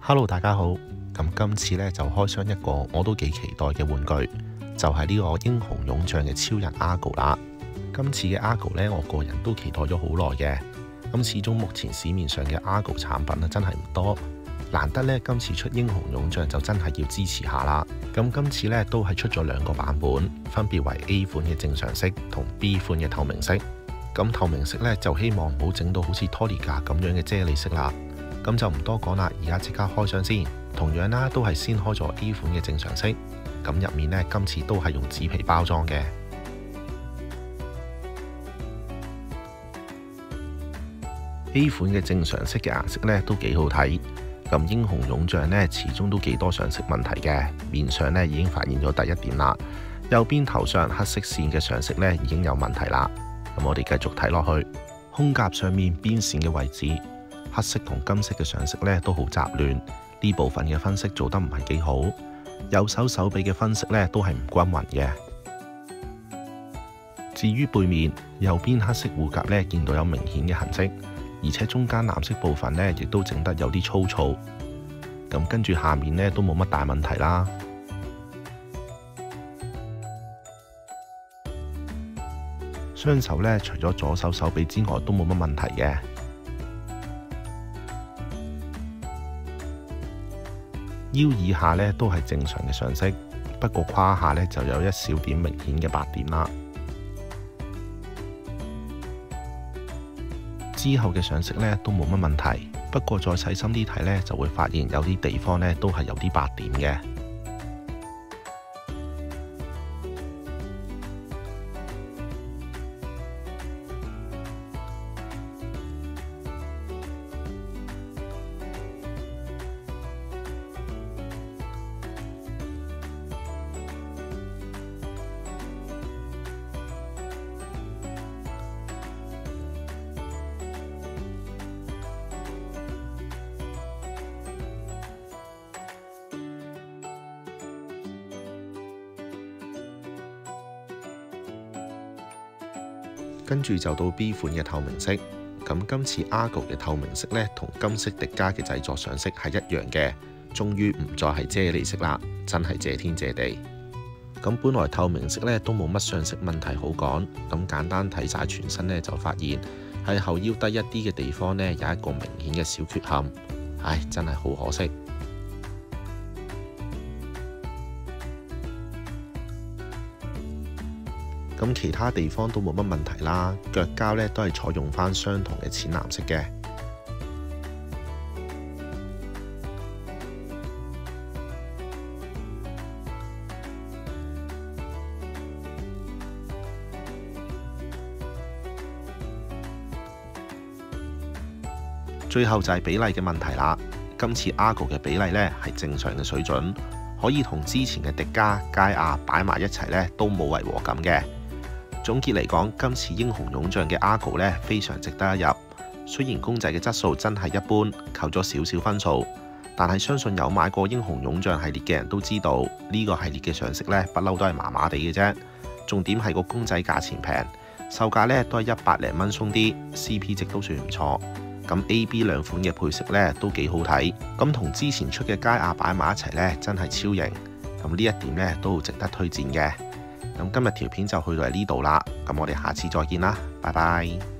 Hello， 大家好。咁今次咧就開箱一個我都幾期待嘅玩具，就係呢個英雄勇將嘅超人 Argo 啦。今次嘅 Argo 咧，我個人都期待咗好耐嘅。咁始終目前市面上嘅 Argo 產品啊，真係唔多，難得咧今次出英雄勇將就真係要支持下啦。咁今次咧都係出咗兩個版本，分別為 A 款嘅正常色同 B 款嘅透明色。咁透明色咧就希望唔好整到好似 Toliga 咁樣嘅啫喱色啦。咁就唔多講啦，而家即刻開箱先。同樣啦，都係先開咗 A 款嘅正常色，咁入面呢，今次都係用紙皮包裝嘅。A 款嘅正常色嘅顏色呢都幾好睇。咁英雄勇將呢始終都幾多上色問題嘅，面上呢已經發現咗第一點啦。右邊頭上黑色線嘅上色呢已經有問題啦。咁我哋繼續睇落去，胸甲上面邊線嘅位置，黑色同金色嘅上色呢都好雜亂，呢部分嘅分色做得唔係幾好。右手手臂嘅分色呢都係唔均勻嘅。至於背面，右邊黑色護甲呢見到有明顯嘅痕跡，而且中間藍色部分呢亦都整得有啲粗糙。咁跟住下面呢都冇乜大問題啦。雙手呢除咗左手手臂之外都冇乜問題嘅。腰以下呢都係正常嘅上色，不過胯下呢就有一小點明顯嘅白點啦。之後嘅上色呢都冇乜問題，不過再細心啲睇呢，就會發現有啲地方呢都係有啲白點嘅。跟住就到 B 款嘅透明色，咁今次 Argo 嘅透明色呢，同金色迪迦嘅製作上色係一樣嘅，終於唔再係啫喱色啦，真係謝天謝地。咁本來透明色呢都冇乜上色問題好講，咁簡單睇晒全身呢，就發現喺後腰低一啲嘅地方呢，有一個明顯嘅小缺陷，唉，真係好可惜。咁其他地方都冇乜問題啦，腳膠呢都係採用翻相同嘅淺藍色嘅。最後就係比例嘅問題啦。今次 Argo 嘅比例呢係正常嘅水準，可以同之前嘅迪迦、佳亞擺埋一齊呢都冇違和感嘅。總結嚟講，今次英雄勇將嘅 Argo 呢非常值得一入。雖然公仔嘅質素真係一般，扣咗少少分數，但係相信有買過英雄勇將系列嘅人都知道，呢個系列嘅上色呢不嬲都係麻麻地嘅啫。重點係個公仔價錢平，售價呢都係100零蚊鬆啲 ，CP 值都算唔錯。咁 A、B 兩款嘅配色呢都幾好睇，咁同之前出嘅佳亞擺埋一齊呢真係超型。咁呢一點呢都好值得推薦嘅。咁今日條片就去到呢度啦，咁我哋下次再見啦，拜拜。